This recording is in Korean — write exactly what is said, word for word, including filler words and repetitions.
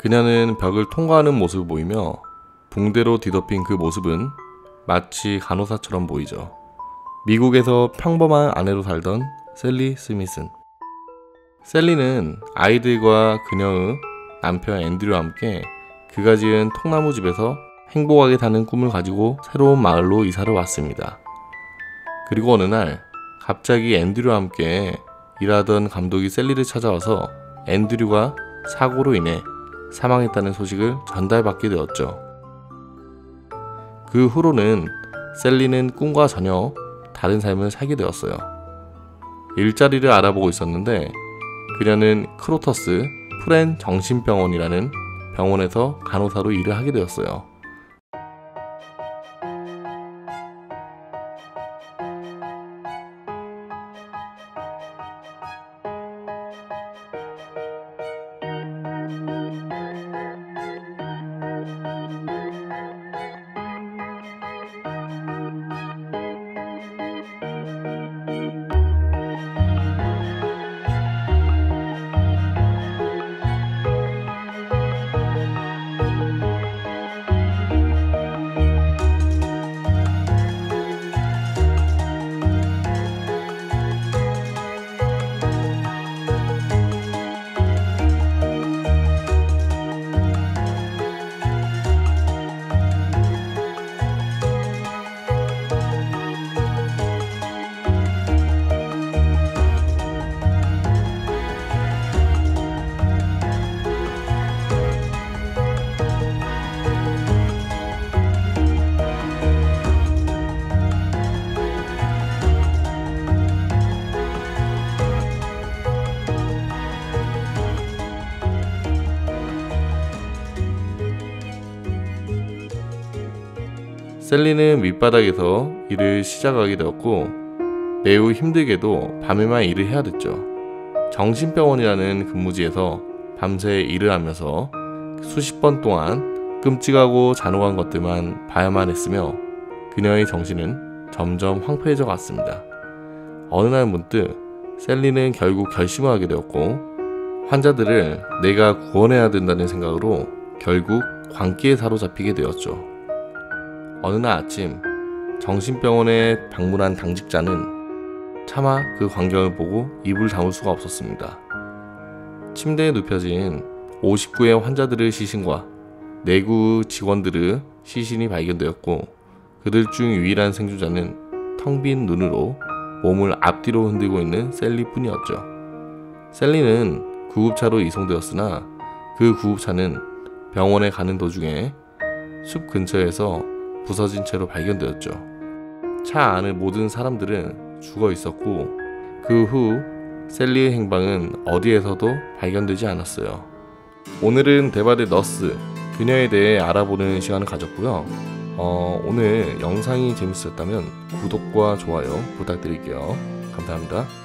그녀는 벽을 통과하는 모습을 보이며 붕대로 뒤덮인 그 모습은 마치 간호사처럼 보이죠. 미국에서 평범한 아내로 살던 셀리 스미슨. 셀리는 아이들과 그녀의 남편 앤드류와 함께 그가 지은 통나무 집에서 행복하게 사는 꿈을 가지고 새로운 마을로 이사를 왔습니다. 그리고 어느 날 갑자기 앤드류와 함께 일하던 감독이 셀리를 찾아와서 앤드류가 사고로 인해 사망했다는 소식을 전달받게 되었죠. 그 후로는 셀리는 꿈과 전혀 다른 삶을 살게 되었어요. 일자리를 알아보고 있었는데 그녀는 크로터스 프렌 정신병원이라는 병원에서 간호사로 일을 하게 되었어요. 셀리는 밑바닥에서 일을 시작하게 되었고 매우 힘들게도 밤에만 일을 해야 됐죠. 정신병원이라는 근무지에서 밤새 일을 하면서 수십 번 동안 끔찍하고 잔혹한 것들만 봐야만 했으며 그녀의 정신은 점점 황폐해져 갔습니다. 어느 날 문득 셀리는 결국 결심을 하게 되었고 환자들을 내가 구원해야 된다는 생각으로 결국 광기에 사로잡히게 되었죠. 어느 날 아침 정신병원에 방문한 당직자는 차마 그 광경을 보고 입을 다물 수가 없었습니다. 침대에 눕혀진 오십 구의 환자들의 시신과 내구 직원들의 시신이 발견되었고 그들 중 유일한 생존자는 텅 빈 눈으로 몸을 앞뒤로 흔들고 있는 셀리뿐이었죠. 셀리는 구급차로 이송되었으나 그 구급차는 병원에 가는 도중에 숲 근처에서 부서진 채로 발견되었죠. 차 안의 모든 사람들은 죽어 있었고 그 후 셀리의 행방은 어디에서도 발견되지 않았어요. 오늘은 데바드 너스, 그녀에 대해 알아보는 시간을 가졌고요. 어, 오늘 영상이 재밌었다면 구독과 좋아요 부탁드릴게요. 감사합니다.